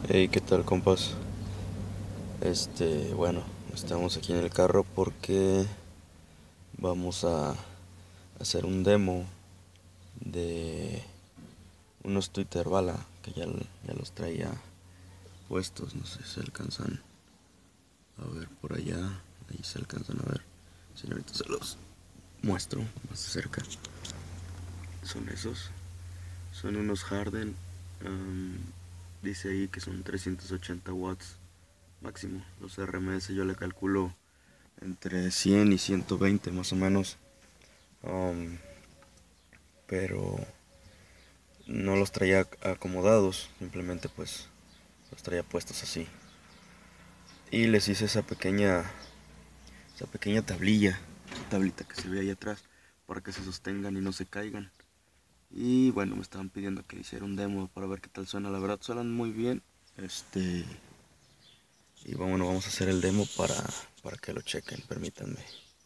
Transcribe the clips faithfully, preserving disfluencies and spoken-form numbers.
Hey, ¿qué tal, compas? Este, bueno, estamos aquí en el carro porque vamos a hacer un demo de unos Twitter bala que ya, ya los traía puestos. No sé si se alcanzan a ver por allá. Ahí se alcanzan a ver. Si no, ahorita se los muestro más cerca. Son esos. Son unos Harden. Um, dice ahí que son trescientos ochenta watts máximo. Los R M S yo le calculo entre cien y ciento veinte más o menos. Um, pero no los traía acomodados, simplemente pues los traía puestos así. Y les hice esa pequeña esa pequeña tablilla, esa tablita que se ve ahí atrás, para que se sostengan y no se caigan. Y bueno, me estaban pidiendo que hiciera un demo para ver qué tal suena. La verdad suenan muy bien. Este y bueno, vamos a hacer el demo para, para que lo chequen, permítanme.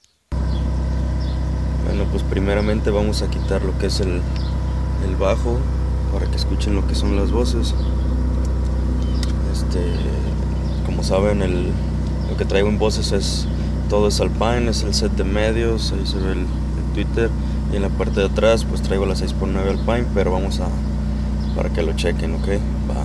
Bueno, pues primeramente vamos a quitar lo que es el, el bajo, para que escuchen lo que son las voces. Este, como saben, el, lo que traigo en voces es todo es Alpine, es el set de medios, ahí se ve el, el Twitter. Y en la parte de atrás pues traigo la seis por nueve Alpine, pero vamos a, para que lo chequen, ok, va.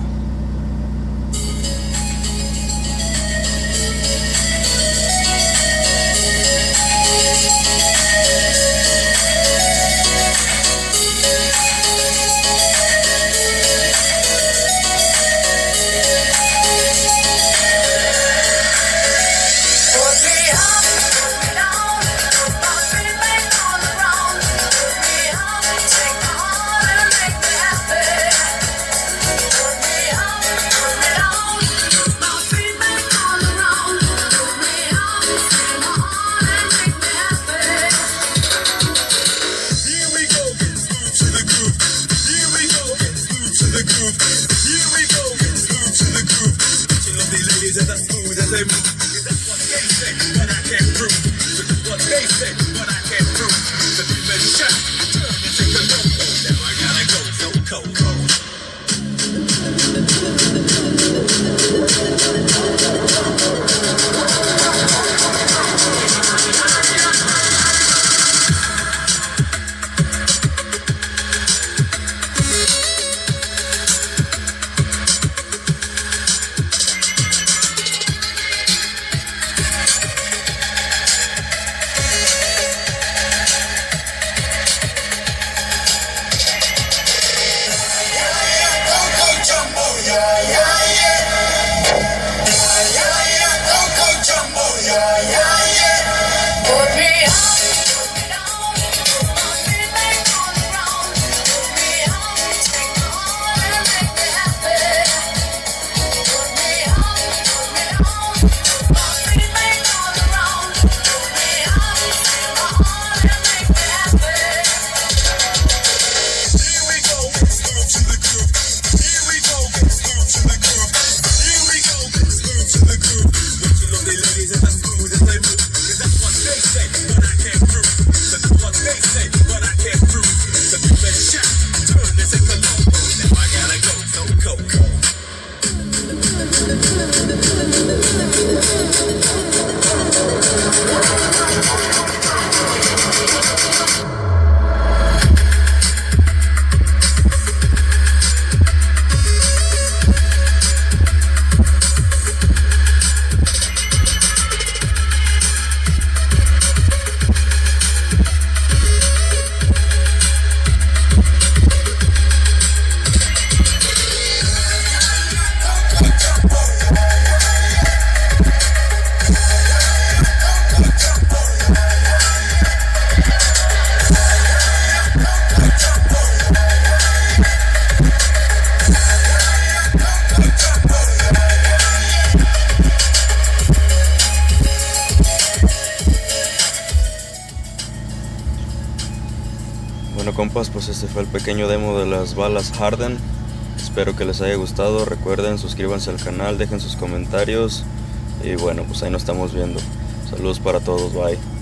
Bueno, compas, pues este fue el pequeño demo de las balas Harden. Espero que les haya gustado. Recuerden, suscríbanse al canal, dejen sus comentarios. Y bueno, pues ahí nos estamos viendo. Saludos para todos, bye.